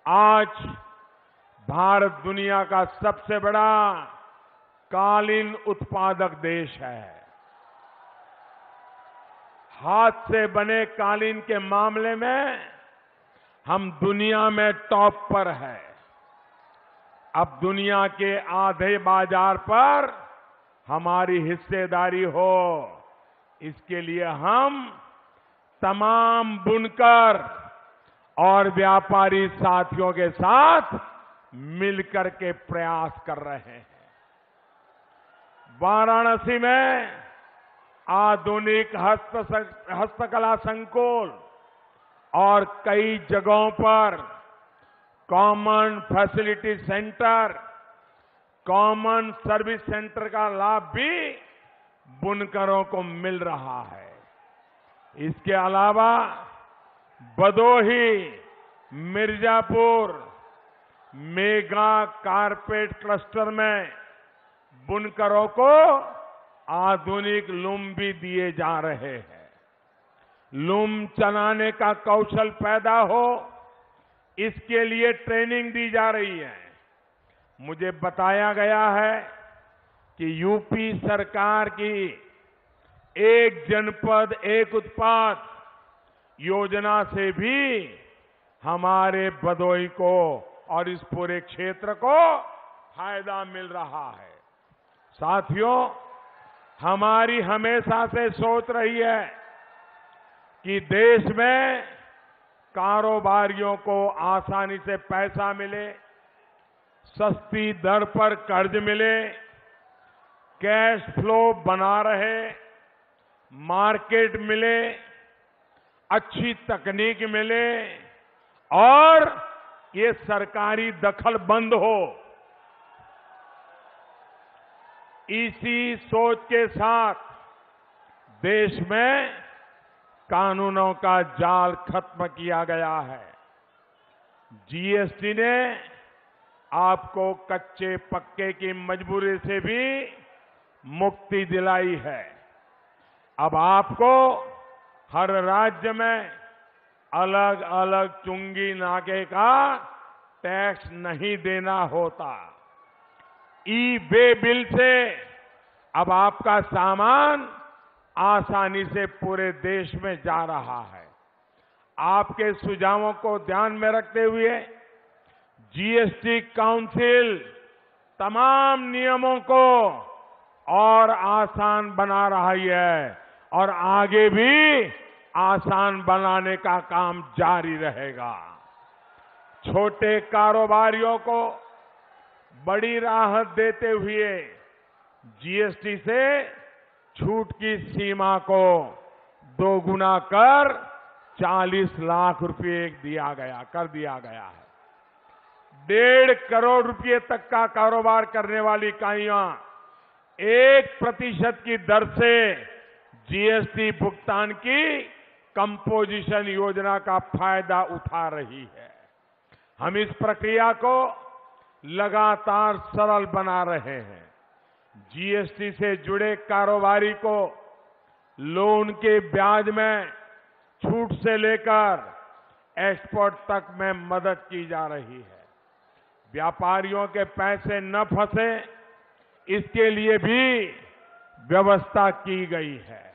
आज भारत दुनिया का सबसे बड़ा कालीन उत्पादक देश है। हाथ से बने कालीन के मामले में हम दुनिया में टॉप पर है। अब दुनिया के आधे बाजार पर हमारी हिस्सेदारी हो, इसके लिए हम तमाम बुनकर और व्यापारी साथियों के साथ मिलकर के प्रयास कर रहे हैं। वाराणसी में आधुनिक हस्तकला संकुल और कई जगहों पर common facility centre, common service centre का लाभ भी बुनकरों को मिल रहा है। इसके अलावा Bhadohi, Mirzapur mega carpet cluster में बुनकरों को आधुनिक लूम भी दिए जा रहे हैं। लूम चलाने का कौशल पैदा हो, इसके लिए ट्रेनिंग दी जा रही है। मुझे बताया गया है कि यूपी सरकार की एक जनपद एक उत्पाद योजना से भी हमारे भदोही को और इस पूरे क्षेत्र को फायदा मिल रहा है। साथियों, हमारी हमेशा से सोच रही है कि देश में कारोबारियों को आसानी से पैसा मिले, सस्ती दर पर कर्ज मिले, कैश फ्लो बना रहे, मार्केट मिले, अच्छी तकनीक मिले और ये सरकारी दखल बंद हो। इसी सोच के साथ देश में कानूनों का जाल खत्म किया गया है। जीएसटी ने आपको कच्चे पक्के की मजबूरी से भी मुक्ति दिलाई है। अब आपको हर राज्य में अलग अलग चुंगी नाके का टैक्स नहीं देना होता। ई वे बिल से अब आपका सामान आसानी से पूरे देश में जा रहा है। आपके सुझावों को ध्यान में रखते हुए जीएसटी काउंसिल तमाम नियमों को और आसान बना रही है और आगे भी आसान बनाने का काम जारी रहेगा। छोटे कारोबारियों को बड़ी राहत देते हुए जीएसटी से छूट की सीमा को दोगुना कर 40 लाख रुपए कर दिया गया है। 1.5 करोड़ रुपए तक का कारोबार करने वाली इकाइयां 1% की दर से जीएसटी भुगतान की कंपोजिशन योजना का फायदा उठा रही है। हम इस प्रक्रिया को लगातार सरल बना रहे हैं। जीएसटी से जुड़े कारोबारी को लोन के ब्याज में छूट से लेकर एक्सपोर्ट तक में मदद की जा रही है। व्यापारियों के पैसे न फंसे, इसके लिए भी व्यवस्था की गई है।